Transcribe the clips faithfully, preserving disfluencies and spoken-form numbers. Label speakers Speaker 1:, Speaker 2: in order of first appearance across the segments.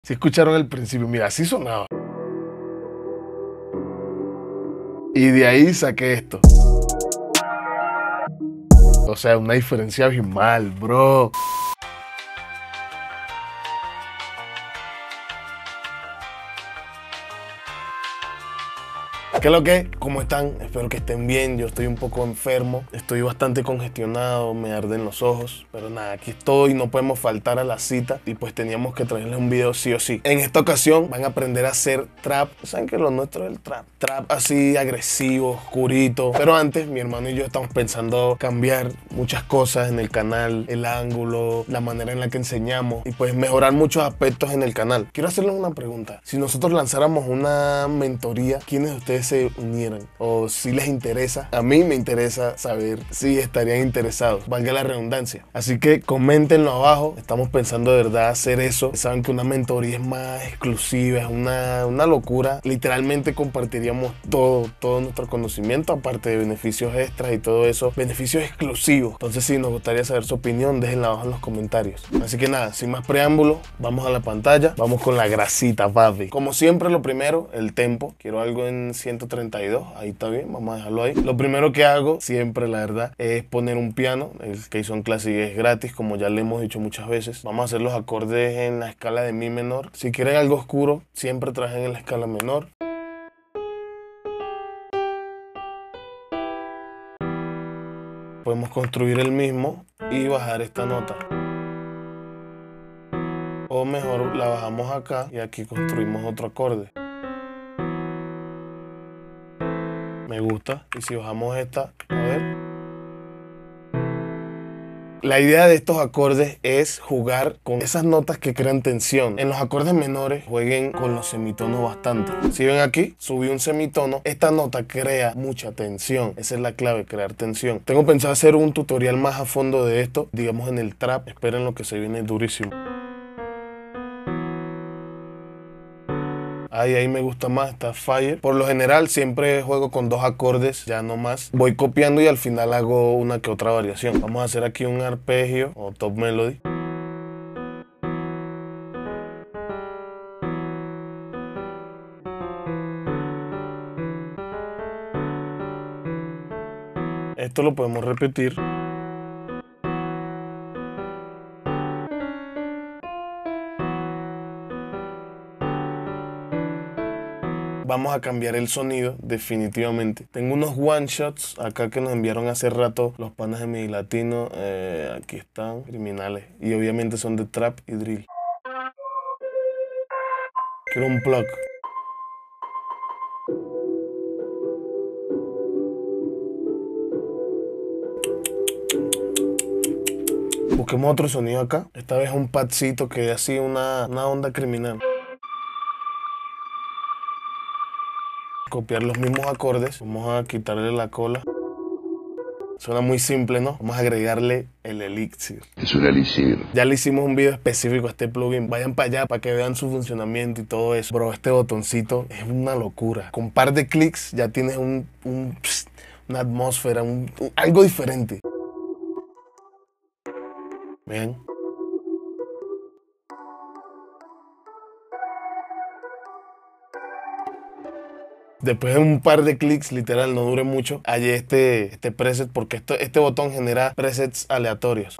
Speaker 1: Si escucharon al principio, mira, así sonaba. Y de ahí saqué esto. O sea, una diferencia abismal, bro. ¿Qué es lo que? ¿Cómo están? Espero que estén bien. Yo estoy un poco enfermo, estoy bastante congestionado, me arden los ojos, pero nada, aquí estoy, no podemos faltar a la cita y pues teníamos que traerles un video sí o sí. En esta ocasión van a aprender a hacer trap. ¿Saben que lo nuestro es el trap? Trap así agresivo, oscurito. Pero antes mi hermano y yo estamos pensando cambiar muchas cosas en el canal, el ángulo, la manera en la que enseñamos y pues mejorar muchos aspectos en el canal. Quiero hacerles una pregunta. Si nosotros lanzáramos una mentoría, ¿quiénes de ustedes se unieran? O si les interesa. A mí me interesa saber si estarían interesados, valga la redundancia. Así que coméntenlo abajo. Estamos pensando de verdad hacer eso. Saben que una mentoría es más exclusiva, es una, una locura. Literalmente compartiríamos todo, todo nuestro conocimiento, aparte de beneficios extras y todo eso, beneficios exclusivos. Entonces sí, nos gustaría saber su opinión, déjenla abajo en los comentarios. Así que nada, sin más preámbulos, vamos a la pantalla, vamos con la grasita, papi. Como siempre, lo primero, el tempo. Quiero algo en ciento treinta y dos, ahí está bien, vamos a dejarlo ahí. Lo primero que hago, siempre la verdad, es poner un piano. El Keyson Classic es gratis, como ya le hemos dicho muchas veces. Vamos a hacer los acordes en la escala de mi menor. Si quieren algo oscuro, siempre trajen en la escala menor. Podemos construir el mismo y bajar esta nota. O mejor, la bajamos acá y aquí construimos otro acorde. Me gusta. Y si bajamos esta, a ver. La idea de estos acordes es jugar con esas notas que crean tensión. En los acordes menores jueguen con los semitonos bastante. Si ven aquí, subí un semitono. Esta nota crea mucha tensión. Esa es la clave, crear tensión. Tengo pensado hacer un tutorial más a fondo de esto, digamos en el trap. Esperen lo que se viene durísimo. Ahí, ahí me gusta más, está Fire. Por lo general siempre juego con dos acordes, ya no más. Voy copiando y al final hago una que otra variación. Vamos a hacer aquí un arpegio o top melody. Esto lo podemos repetir. Vamos a cambiar el sonido, definitivamente. Tengo unos one shots acá que nos enviaron hace rato los panas de mi latino. Eh, aquí están, criminales. Y obviamente son de trap y drill. Quiero un plug. Busquemos otro sonido acá. Esta vez un padcito que dé así una, una onda criminal. Copiar los mismos acordes. Vamos a quitarle la cola. Suena muy simple, ¿no? Vamos a agregarle el elixir.
Speaker 2: Es un elixir.
Speaker 1: Ya le hicimos un video específico a este plugin. Vayan para allá para que vean su funcionamiento y todo eso. Bro, este botoncito es una locura. Con un par de clics ya tienes un, un pss, una atmósfera, un, un, algo diferente. Vean. Después de un par de clics, literal, no dure mucho, hallé este, este preset porque esto, este botón genera presets aleatorios.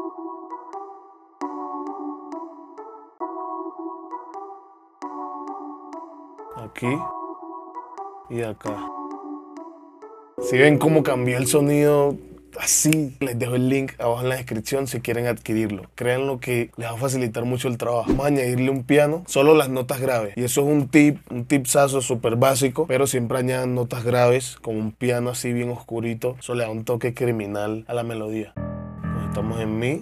Speaker 1: Aquí y acá. Si ven cómo cambió el sonido, así, les dejo el link abajo en la descripción si quieren adquirirlo. Créanlo que les va a facilitar mucho el trabajo. Vamos a añadirle un piano, solo las notas graves. Y eso es un tip, un tipsazo súper básico, pero siempre añadan notas graves con un piano así bien oscurito. Eso le da un toque criminal a la melodía. Pues estamos en mi.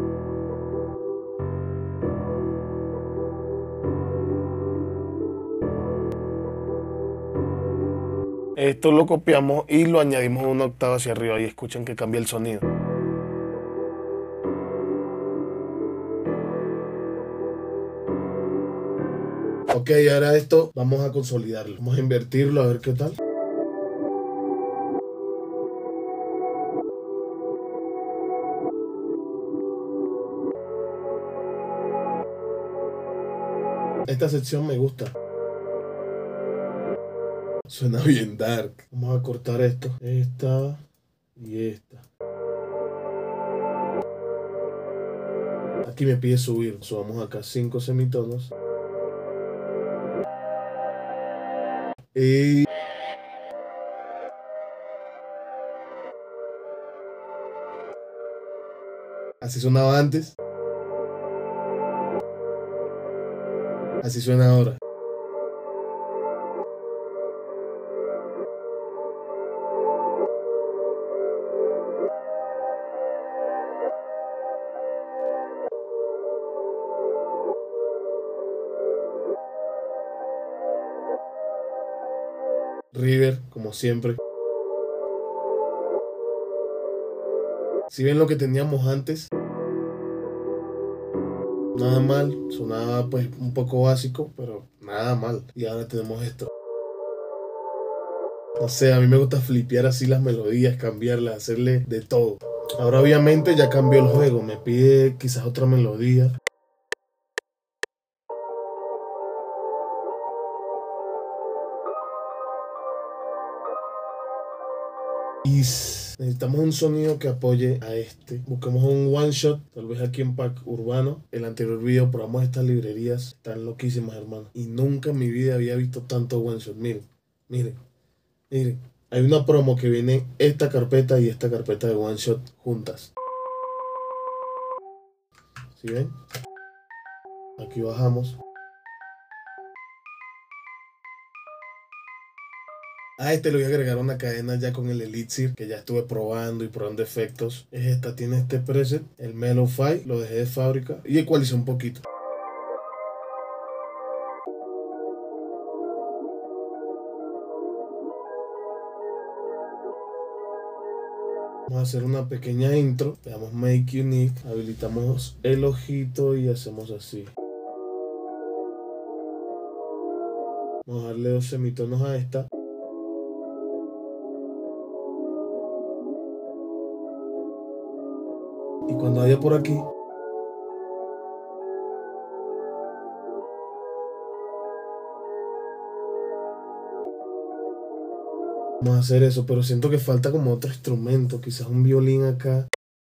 Speaker 1: Esto lo copiamos y lo añadimos una octava hacia arriba y escuchen que cambia el sonido. Ok, ahora esto vamos a consolidarlo. Vamos a invertirlo a ver qué tal. Esta sección me gusta. Suena bien dark. Vamos a cortar esto. Esta y esta. Aquí me pide subir. Subamos acá cinco semitonos. Y... así sonaba antes. Así suena ahora. River, como siempre. Si ven lo que teníamos antes, nada mal, sonaba pues un poco básico, pero nada mal. Y ahora tenemos esto. No sé, a mí me gusta flipear así las melodías, cambiarlas, hacerle de todo. Ahora obviamente ya cambió el juego, me pide quizás otra melodía. Y necesitamos un sonido que apoye a este. Busquemos un one shot, tal vez aquí en Pack Urbano. El anterior video probamos estas librerías, están loquísimas, hermano. Y nunca en mi vida había visto tanto one shot. Miren, miren, miren. Hay una promo que viene esta carpeta y esta carpeta de one shot juntas. ¿Sí ven? Aquí bajamos. A este le voy a agregar una cadena ya con el Elixir, que ya estuve probando y probando efectos. Es esta, tiene este preset, el Mellow-Fi, lo dejé de fábrica y ecualicé un poquito. Vamos a hacer una pequeña intro, le damos Make Unique, habilitamos el ojito y hacemos así. Vamos a darle dos semitonos a esta. Y cuando vaya por aquí, vamos a hacer eso, pero siento que falta como otro instrumento, quizás un violín acá.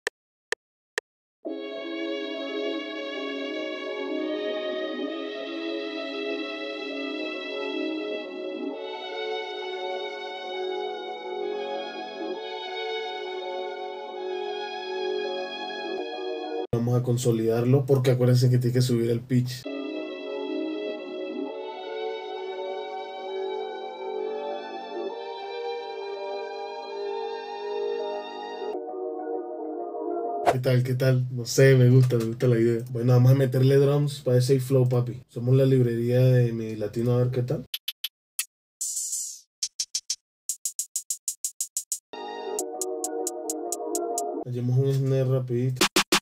Speaker 1: Vamos a consolidarlo porque acuérdense que tiene que subir el pitch. ¿Qué tal? ¿Qué tal? No sé, me gusta, me gusta la idea. Bueno, vamos a meterle drums para ese flow, papi. Somos la librería de Mi Latino, a ver qué tal. Hacemos un snare rapidito.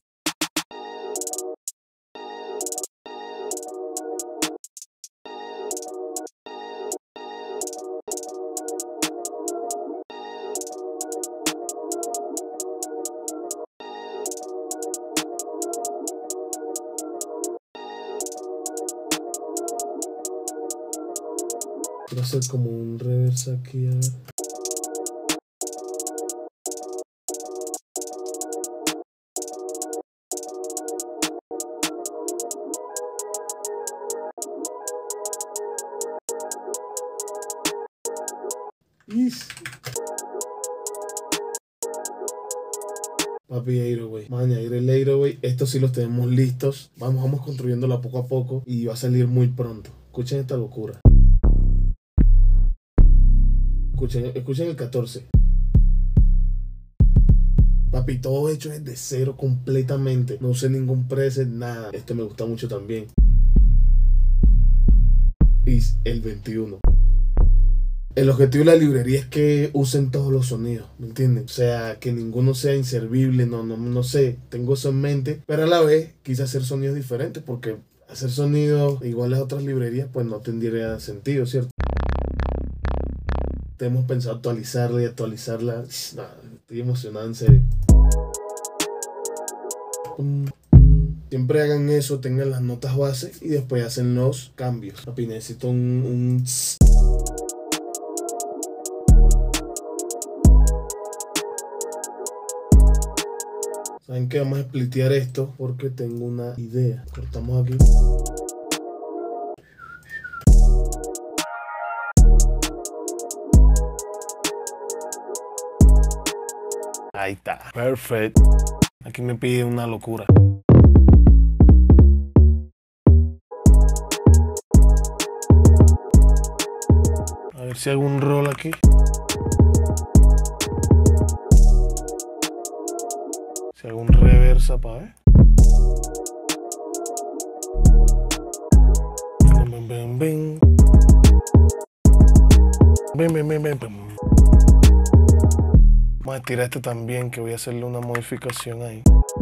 Speaker 1: Quiero hacer como un reverse aquí, a ver. Is. Papi, Airway. Vamos a añadir el Airway. Estos sí los tenemos listos. Vamos, vamos construyéndola poco a poco y va a salir muy pronto. Escuchen esta locura. Escuchen, escuchen el catorce. Papi, todo hecho desde cero completamente. No usé ningún preset, nada. Esto me gusta mucho también. Y el veintiuno. El objetivo de la librería es que usen todos los sonidos, ¿me entienden? O sea, que ninguno sea inservible, no, no, no sé, tengo eso en mente, pero a la vez quise hacer sonidos diferentes porque hacer sonidos iguales a otras librerías pues no tendría sentido, ¿cierto? Hemos pensado actualizarla y actualizarla, nah, estoy emocionado en serio. Mm, mm. Siempre hagan eso, tengan las notas base y después hacen los cambios. Papi, necesito un... un... ¿Saben qué? Vamos a splitear esto porque tengo una idea. Cortamos aquí. Ahí está. Perfecto. Aquí me pide una locura. A ver si hago un roll aquí. Si hago un reversa para ver. Ven, ven, ven. Ven, ven, ven, ven, ven. Vamos a tirar este también, que voy a hacerle una modificación ahí.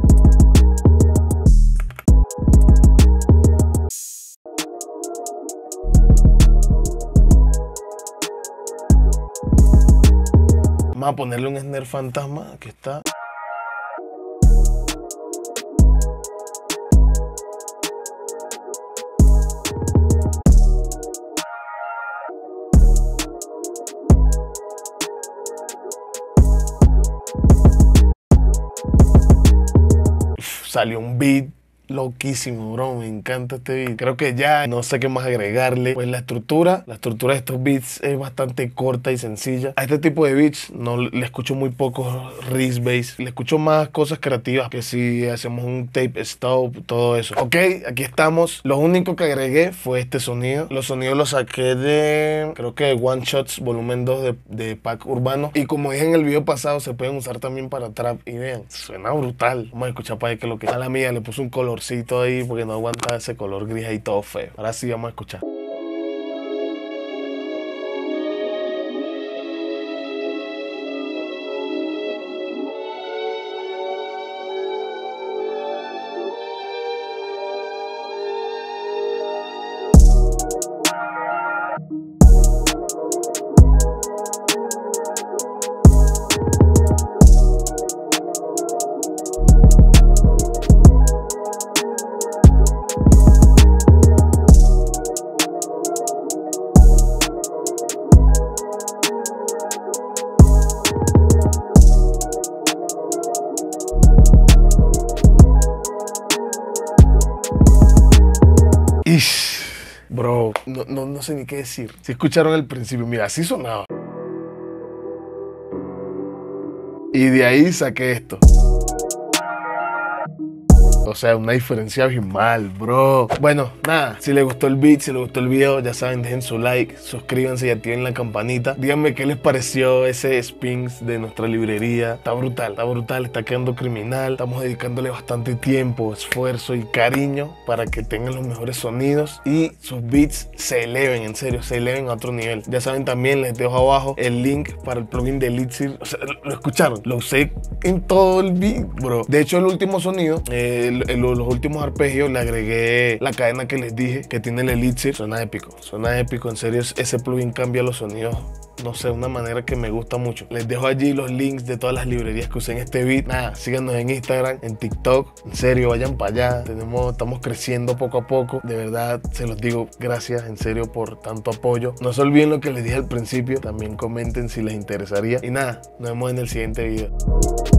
Speaker 1: Vamos a ponerle un snare fantasma, aquí está. Uf, salió un beat loquísimo, bro, me encanta este beat. Creo que ya no sé qué más agregarle. Pues la estructura, la estructura de estos beats es bastante corta y sencilla. A este tipo de beats no le escucho muy poco riff bass, le escucho más cosas creativas, que si hacemos un tape stop, todo eso. Ok, aquí estamos. Lo único que agregué fue este sonido. Los sonidos los saqué de, creo que de One Shots volumen dos de, de Pack Urbano. Y como dije en el video pasado, se pueden usar también para trap. Y vean, suena brutal. Vamos a escuchar para ver qué es lo que es. A la mía le puse un color ahí porque no aguanta ese color gris ahí todo feo. Ahora sí vamos a escuchar. Ish, bro, no, no, no sé ni qué decir. Si escucharon al principio, mira, así sonaba. Y de ahí saqué esto. O sea, una diferencia abismal, bro. Bueno, nada, si les gustó el beat, si les gustó el video, ya saben, dejen su like, suscríbanse y activen la campanita. Díganme qué les pareció ese Sphinx de nuestra librería. Está brutal, está brutal, está quedando criminal. Estamos dedicándole bastante tiempo, esfuerzo y cariño para que tengan los mejores sonidos y sus beats se eleven, en serio, se eleven a otro nivel. Ya saben, también les dejo abajo el link para el plugin de Elixir. O sea, lo escucharon, lo usé en todo el beat, bro. De hecho, el último sonido, eh, en los últimos arpegios le agregué la cadena que les dije que tiene el Elixir. Suena épico, suena épico, en serio. Ese plugin cambia los sonidos, no sé, de una manera que me gusta mucho. Les dejo allí los links de todas las librerías que usé en este beat. Nada, síganos en Instagram, en TikTok. En serio, vayan para allá. Tenemos, estamos creciendo poco a poco. De verdad, se los digo, gracias en serio por tanto apoyo. No se olviden lo que les dije al principio. También comenten si les interesaría. Y nada, nos vemos en el siguiente video.